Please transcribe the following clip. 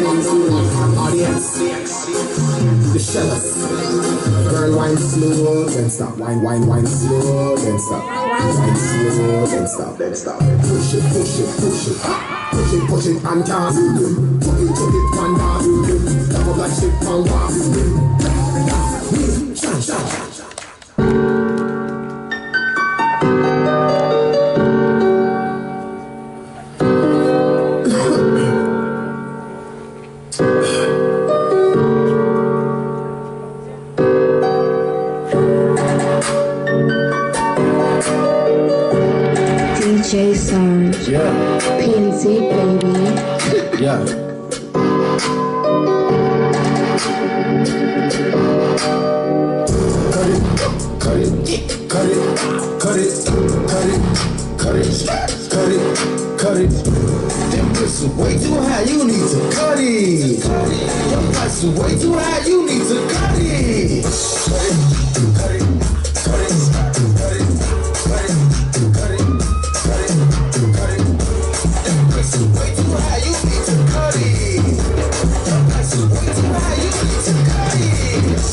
Audience, the shellas. Girl, wine slow, then stop. Wine slow, then stop. Wine slow, then stop. Push it, push it, and dance. Put it, and dance. Double like shit, and dance. Shine. DJ Sound. Yeah. PNC, baby. Yeah. Cut it. Them bricks are way too high, you need to cut it. Them prices are way too high, you need to cut it. Cut it. Them bricks are way too high, you need to cut it. Them prices are way too high, you need to cut it.